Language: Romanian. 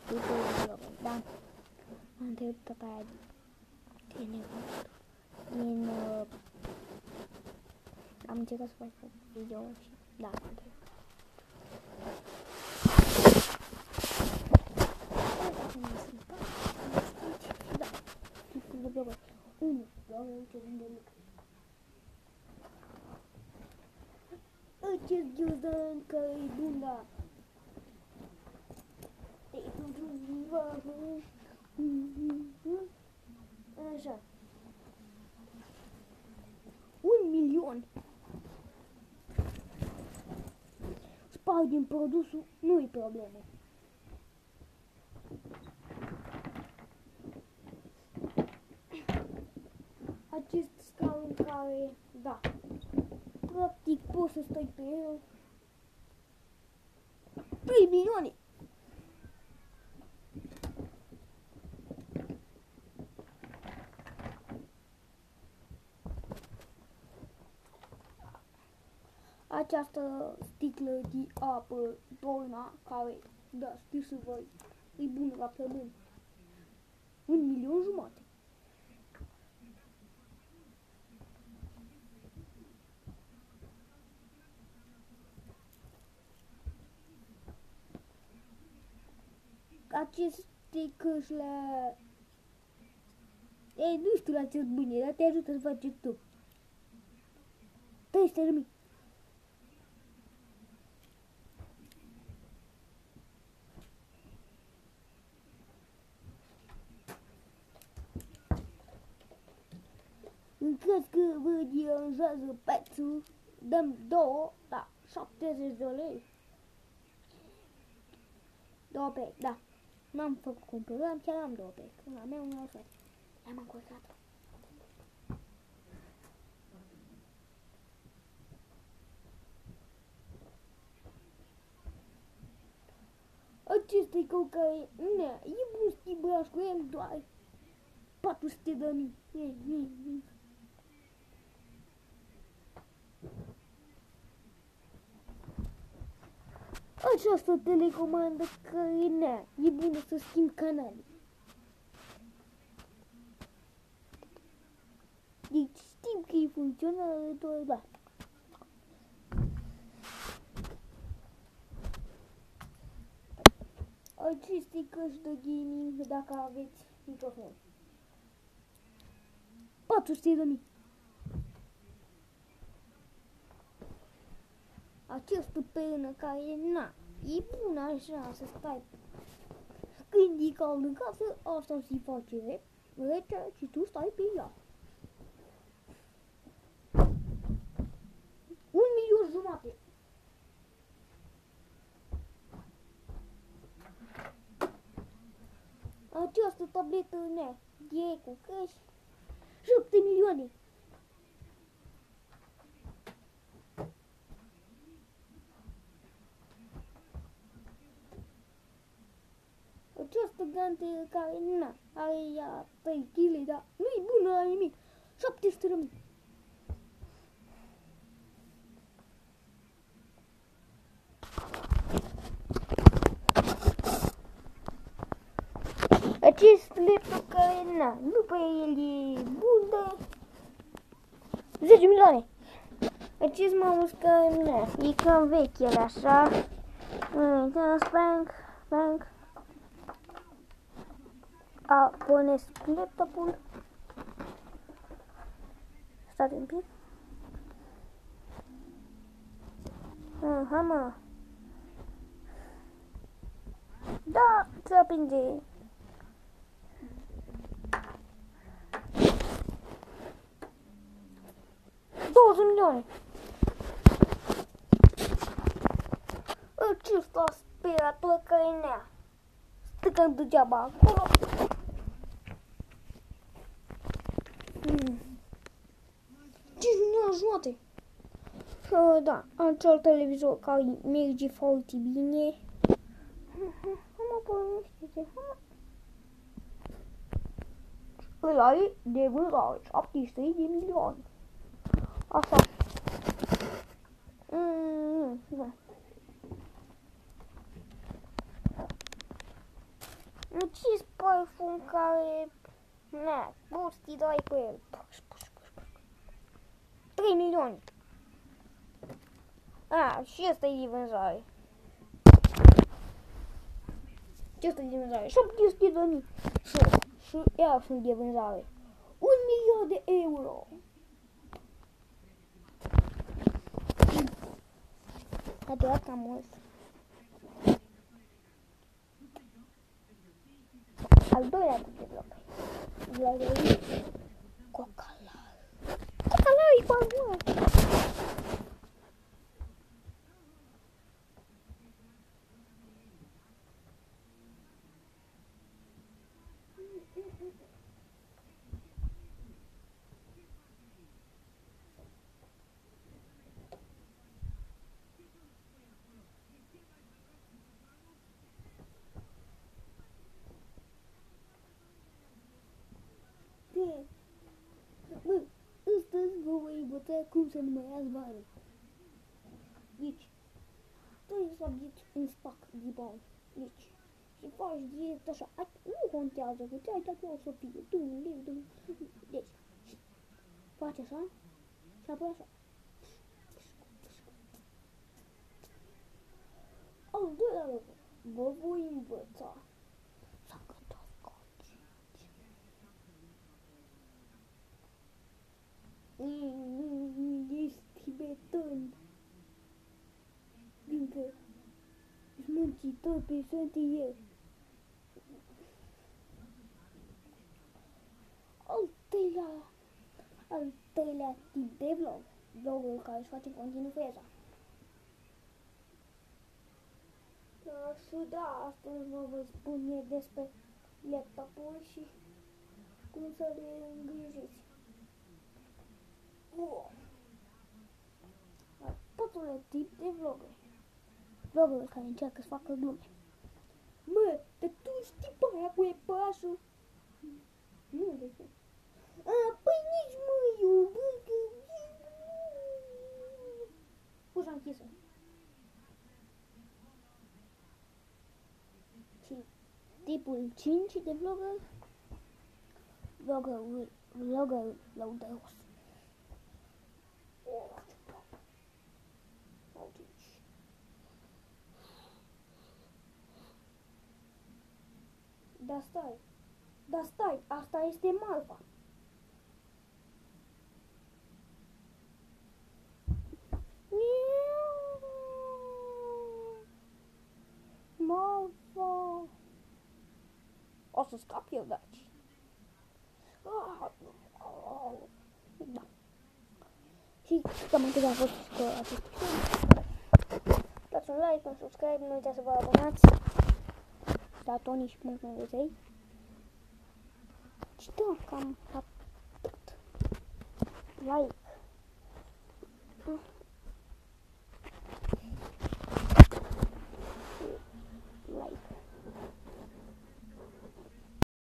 da? Am întrebat tata aia din am încercat să fac video și da, am întrebat. Acest ghiozdan care-i bun, da. Așa. 1.000.000. Spargem produsul, nu-i problemă. Acest scaun care, da, practic poți să stai pe el. 3 milioane! Această sticlă de apă, Dorna, care, da, știu să vă, e bună la plămâni. 1.500.000. Aceste căști ei, nu știu la ce bune, dar te ajută să faci tu. 300.000. În caz că vă deranjează prețul, dăm 2, da, 70 de lei. 2 pe, da. N-am făcut cumpărări, chiar am 2 pe. La mea una așa. Am încurcat. Acesta e cu care, ne, e bun schimbaș cu el doar 400.000. Această telecomandă care nea, e bună să schimb canale. Deci știm că e funcțională, doar da. Aceste căști de gaming, dacă aveți microfon. 400.000. Această penă care, na, e bună așa să stai. Când e cald în casă, asta se face rece și tu stai pe ea. 1.500.000. Această tabletă nea, e cu căști, 7 milioane. Această gantelă care, na, are ea 3 kg, dar nu-i bună la nimic. 700.000. Acest laptop care, na, după el e bun, dar 10 milioane. Acest mouse care, na, e cam vechi el așa. Bank. Pornesc laptopul. Stați un pic. Aha, mă. Da, se aprinde. Milioane. Acesta aspirator care nea. Stăcăm degeaba acolo. 5.000.000. Da, acel televizor care merge foarte bine. Ăla e de vânzare, 700 de milioane. Așa. Da. Ce parfum care... Na, poți să-i dai cu el. 3 milioane. Și ăsta e de vânzare. Ce ăsta e de vânzare? 700.000. Și iar sunt de vânzare. 1.000.000 de euro. A durat cam mult. Al doilea cu de bloc. Vlogării. Cocalar. Cocalar e barbua. Bă, astăzi vă voi învăța cum să numărați banii. Deci, trebuie să abiți un spac de bani. Deci, și faci direct așa. Nu contează că ți-ai dat acolo să fie. Tu, un leu, deci, faci așa și apoi așa. Al doilea lucru, vă voi învăța să cântați coci. Ești tibetan. Fiindcă ești muncitor pe șantier. Al treilea tip de vlog. Vlogul care își face în continuu feza. Și da, astăzi vă voi spune despre laptopuri și cum să le îngrijiți. Al patrulea tip de vloguri. Vloguri care încearcă să facă glume. Mă, dar tu știi pe aia cu epașul? Nu, de ce? Păi nici mă, eu... Ușa închisă. Și tipul 5 de vlogger. Vlogger lăudăros. Dar stai, asta este Malva. Malva. O să scap eu de aici. Da. Și cam atât a fost cu acest episod. Dați un like, un subscribe, nu uitați să vă abonați. Datonici.md3. Și da, cam atât. Like.